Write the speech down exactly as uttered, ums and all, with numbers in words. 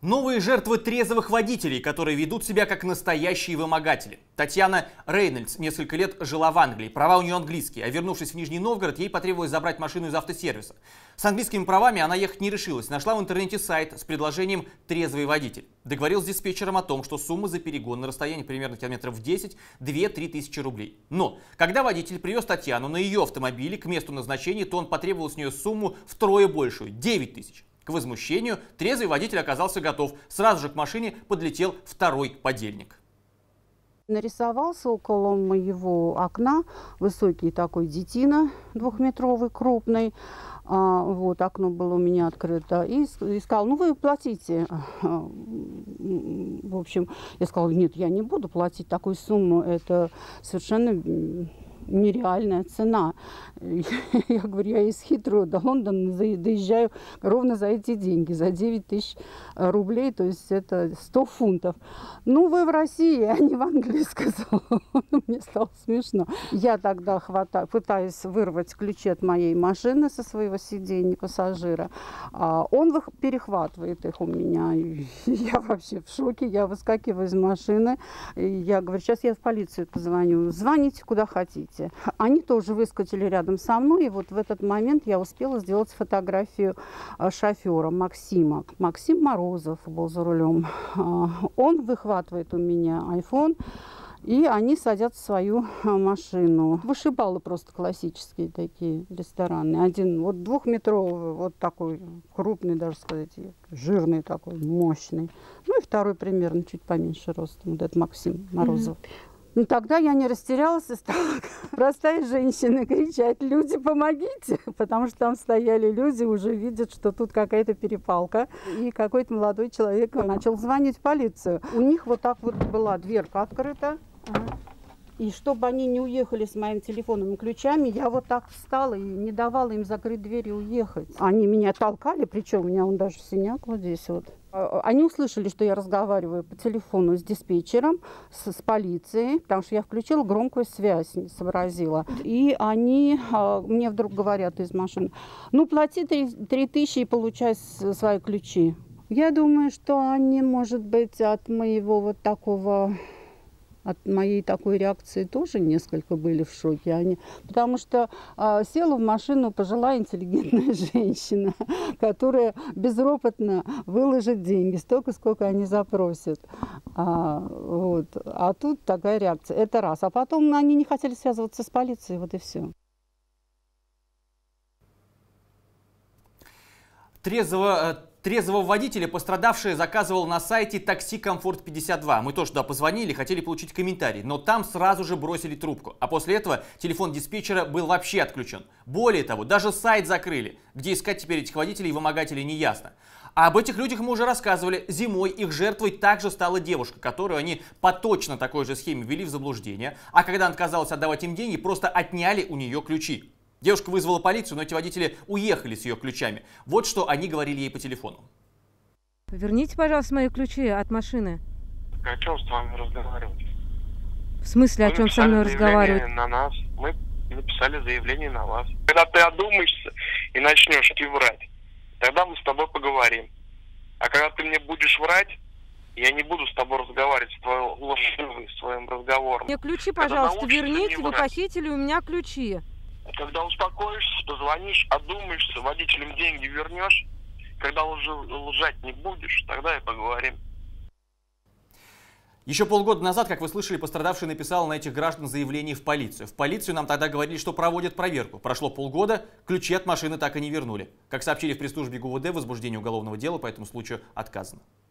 Новые жертвы трезвых водителей, которые ведут себя как настоящие вымогатели. Татьяна Рейнольдс несколько лет жила в Англии. Права у нее английские, а вернувшись в Нижний Новгород, ей потребовалось забрать машину из автосервиса. С английскими правами она ехать не решилась. Нашла в интернете сайт с предложением «Трезвый водитель». Договорилась с диспетчером о том, что сумма за перегон на расстоянии примерно километров десять – две-три тысячи рублей. Но когда водитель привез Татьяну на ее автомобиле к месту назначения, то он потребовал с нее сумму втрое большую – девять тысяч. К возмущению трезвый водитель оказался готов. Сразу же к машине подлетел второй подельник. Нарисовался около моего окна высокий такой детина, двухметровый, крупный. А, вот, окно было у меня открыто. И, и сказал, ну вы платите. В общем, я сказала, нет, я не буду платить такую сумму. Это совершенно нереальная цена. Я говорю, я из Хитроу до Лондона доезжаю ровно за эти деньги, за девять тысяч рублей, то есть это сто фунтов. Ну, вы в России, а не в Англии, сказал. Мне стало смешно. Я тогда хватаю, пытаюсь вырвать ключи от моей машины со своего сиденья пассажира. А он перехватывает их у меня. Я вообще в шоке, я выскакиваю из машины. Я говорю, сейчас я в полицию позвоню. Звоните куда хотите. Они тоже выскочили рядом со мной, и вот в этот момент я успела сделать фотографию шофера Максима. Максим Морозов был за рулем. Он выхватывает у меня айфон, и они садятся в свою машину. Вышибалы просто классические такие рестораны. Один вот двухметровый, вот такой крупный, даже сказать, жирный такой, мощный. Ну и второй примерно чуть поменьше ростом. Вот это Максим Морозов. Mm-hmm. Ну, тогда я не растерялась и стала простая женщина кричать: люди, помогите! Потому что там стояли люди, уже видят, что тут какая-то перепалка. И какой-то молодой человек начал звонить в полицию. У них вот так вот была дверка открыта. И чтобы они не уехали с моим телефоном и ключами, я вот так встала и не давала им закрыть дверь и уехать. Они меня толкали, причем у меня он даже синяк вот здесь вот. Они услышали, что я разговариваю по телефону с диспетчером, с, с полицией, потому что я включила громкую связь, не сообразила. И они а, мне вдруг говорят из машины: ну, плати три тысячи и получай свои ключи. Я думаю, что они, может быть, от моего вот такого... От моей такой реакции тоже несколько были в шоке. Они, потому что а, села в машину пожилая интеллигентная женщина, которая безропотно выложит деньги, столько, сколько они запросят. А, вот. А тут такая реакция. Это раз. А потом они не хотели связываться с полицией, вот и все. Трезвого... Трезвого водителя пострадавшая заказывала на сайте такси комфорт пятьдесят два. Мы тоже туда позвонили, хотели получить комментарий, но там сразу же бросили трубку. А после этого телефон диспетчера был вообще отключен. Более того, даже сайт закрыли. Где искать теперь этих водителей и вымогателей, не ясно. А об этих людях мы уже рассказывали. Зимой их жертвой также стала девушка, которую они по точно такой же схеме ввели в заблуждение. А когда она отказалась отдавать им деньги, просто отняли у нее ключи. Девушка вызвала полицию, но эти водители уехали с ее ключами. Вот что они говорили ей по телефону. Верните, пожалуйста, мои ключи от машины. О чем с вами разговаривать? В смысле, Мы о чем со мной разговаривать? На нас. Мы написали заявление на вас. Когда ты одумаешься и начнешь врать, тогда мы с тобой поговорим. А когда ты мне будешь врать, я не буду с тобой разговаривать с твоим лживым своим разговором. Мне ключи, пожалуйста, верните, вы похитили у меня ключи. Когда успокоишься, позвонишь, одумаешься, водителям деньги вернешь. Когда лж... лжать не будешь, тогда и поговорим. Еще полгода назад, как вы слышали, пострадавший написал на этих граждан заявление в полицию. В полицию нам тогда говорили, что проводят проверку. Прошло полгода, ключи от машины так и не вернули. Как сообщили в пресс-службе ГУВД, возбуждение уголовного дела по этому случаю отказано.